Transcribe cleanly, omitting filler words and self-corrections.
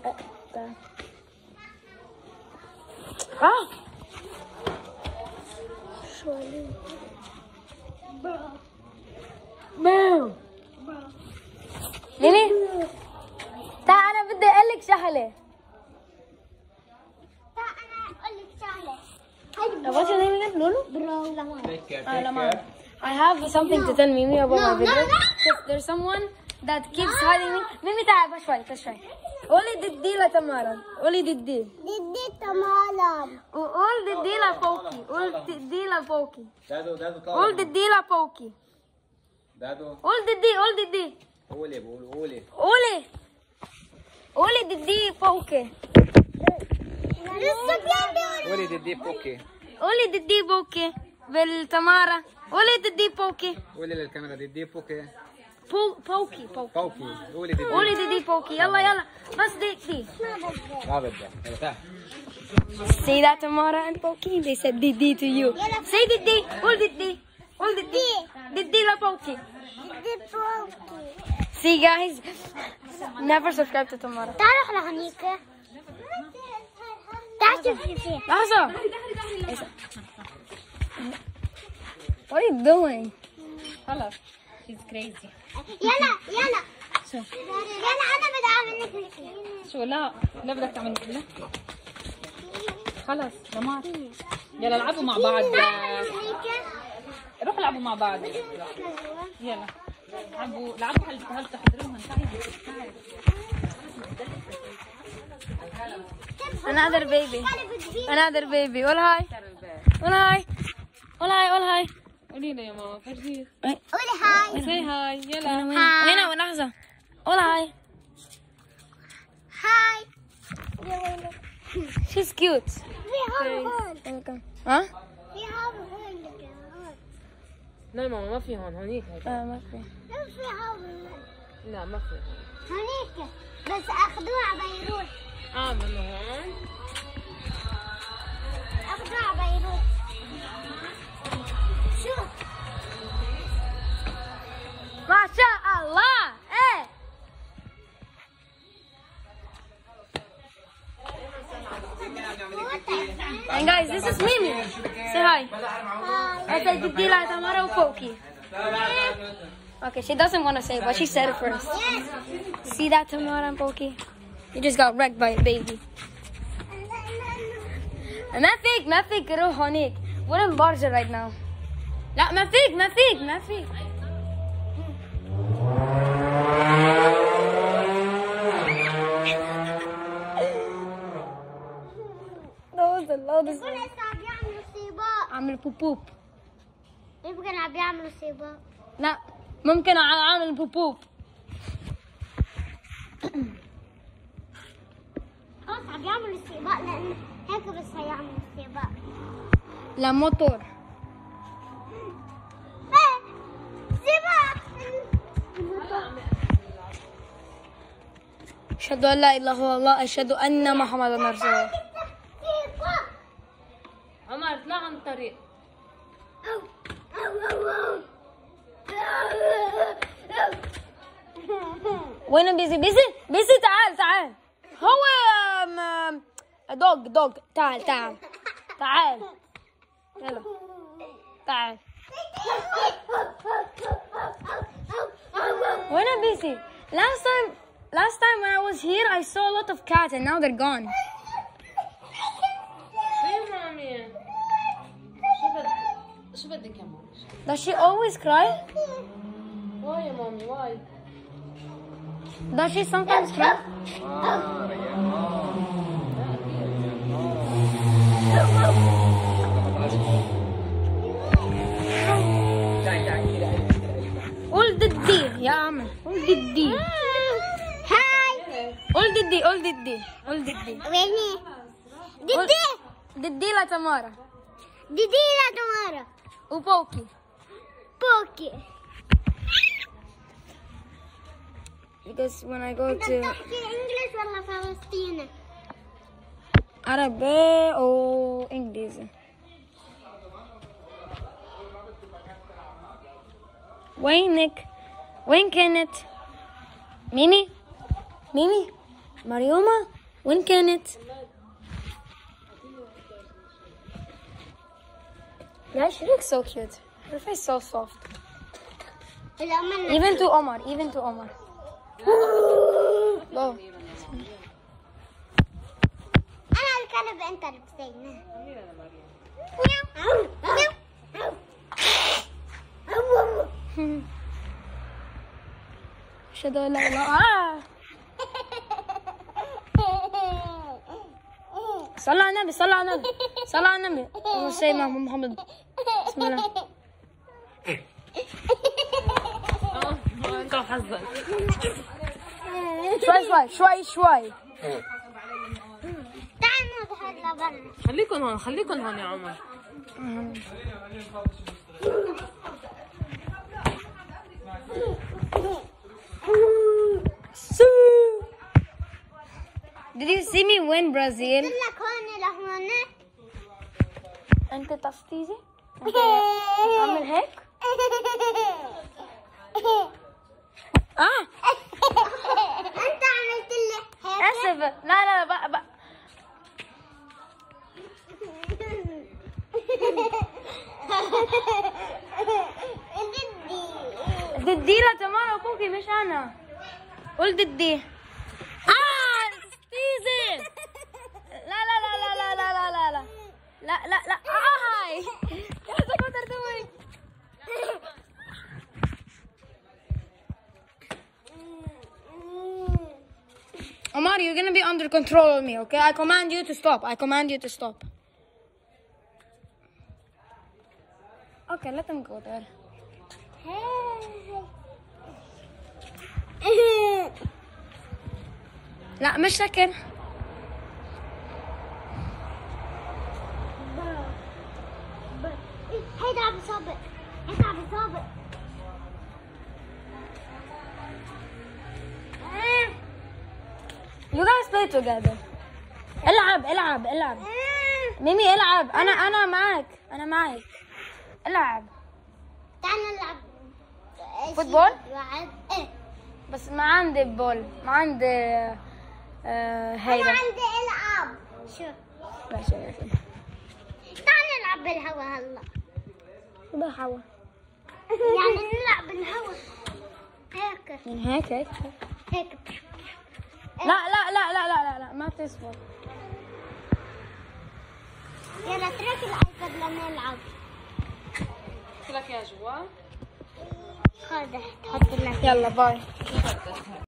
ليلي تعال، انا بدي اقول لك شغله. What's your name again? Lulu? Bro, Lamar. Take care. Lamar. I have something to tell Mimi about my video. There's someone that keeps hiding me. Mimi تعال شوي. قولي ددي لتمارا. قولي ددي. ددي تمارا. وقول ددي لفوقي. قول ددي لفوقي. دادو طلع. قول ددي لفوقي. دادو. قول ددي. قولي ددي فوقي. قولي ددي فوقي. قولي ددي فوقي بالتمارا. قولي ددي فوقي. قولي للكاميرا ددي فوقي. فوقي. قولي ددي فوقي. يلا بس دي. ما بدك. يلا تعال. Say that Tamara and Poki. They said Didi to you. Say Didi. Hold Didi. Didi la Poki. See guys, never subscribe to Tamara. تعال احنا هنيك. تعال شوف. لحظة. What are you doing? خلاص. She's crazy. يلا. شو؟ يلا انا بدي اعمل لك شو لا بدك تعمل كده؟ خلص لمار. يلا العبوا مع بعض. روحوا العبوا مع بعض. يلا لعبوا هل تحضروها. Another baby. قول هاي. قولي لي يا ماما فرجيه. قولي هاي. say hi. يلا. هنا لحظة. قول هاي. She's cute. Welcome. ها؟ لا ماما ما في هون هونيك. ما في. لا ما في هونيك بس اخذوها على بيروت. من هون. اخذوها على بيروت. شوف ما شاء الله. ايه. And guys, this is Mimi. Say hi. I said Didi la Tamara Poki. Okay, she doesn't want to say, but she said it first. See that Tamara and Poki? You just got wrecked by a baby. ما فيك روح هونيك. We're in Barja right now. لا ما فيك. That was the loudest one. عم يعملوا سباق. عامل بوب. يمكن عم يعملوا سباق. لا ممكن اعمل بوب. خلاص عم يعملوا سباق لان هيك بس هيعملوا سباق. لا موتور. سباق. أشهد أن لا إله إلا الله. أشهد أن محمدا رسول الله. عمر اطلع عن الطريق. وين بيسي تعال. هو دوغ تعال. يلا تعال. وين بيسي؟ Last time when I was here, I saw a lot of cats and now they're gone. شو بدك يا ماما؟ Does she always cry? واي يا مامي واي. Does she sometimes cry? قول ددي يا عمر. قول ددي. هاي. قول ددي. ويني؟ ددي لا تمارا. ددي لا تمارا. وبوكي. Because when I go to تحكي انجلش ولا فلسطيني؟ عربي أو إنجليزي. وين كانت؟ ميمي؟ مريومة؟ وين كانت؟ Yeah, she looks so cute. Her face is so soft. Even to Omar. Go. أنا الكلب أنت البسينة. أشهد أن لا إله صلى على النبي صلى على النبي صلى على النبي. اللهم صل على محمد. بسم الله. انت وحظك. شوي. تعال نظهر لبرا. خليكن هون يا عمر. Did you see me win Brazil? قلت لك هون لهون. أنت تفتيزي؟ أعمل هيك؟ أنت عملت لي هيك. آسف. لا بقى. ضدي لا تمارا وكوكي مش أنا. قول ضدي. تفتيزي. لا. هاي. What are you doing? Omar, you're gonna be under control of me, okay? I command you to stop. Okay, let them go there. لا مش شكل. هيدا عم يسابق. You guys play together. العب. ميمي العب. أنا معك. العب. تعال نلعب. فوتبول؟ إيه. بس ما عندي بول. ما عندي أنا هيدا. عندي ألعاب. شوف. ماشي. تعال نلعب بالهوا هلا. بالهوا. يعني نلعب بالهوا. هيك. من هيك. هيك. لا ما تصفر. يلا اترك الايباد لنلعب. قلت لك يا جوا. خذ حط لك. يلا باي.